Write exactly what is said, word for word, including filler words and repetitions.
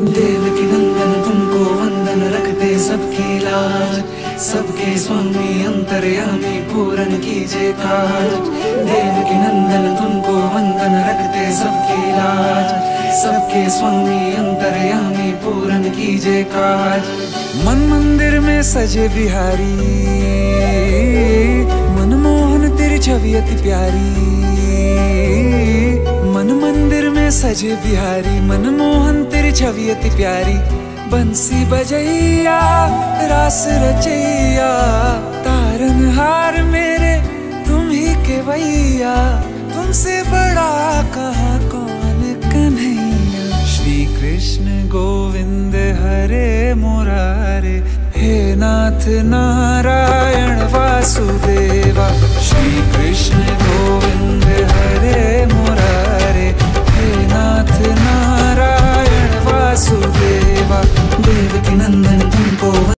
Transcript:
देवकी नंदन तुमको वंदन रखते सबकी लाज, सबके स्वामी अंतर्यामी पूरन कीजिए काज। देवकी नंदन तुमको वंदन रखते सबकी लाज, सबके स्वामी अंतर्यामी पूरन कीजिए काज। मन मंदिर में सजे बिहारी, मनमोहन तेरी छवि अति प्यारी। मन मंदिर में सजे बिहारी, मनमोहन तेरी छवि अति प्यारी। बंसी बजैया रास रचैया, तारनहार मेरे तुम ही के वैया। तुमसे बड़ा कहाँ कौन कन्हैया। श्री कृष्ण गोविंद हरे मुरारे, हे नाथ नारायण वासुदेवा। श्री कृष्ण गोविंद हरे मुरारे, हे नाथ नारायण वासुदेवा। देवकी नंदन तुमको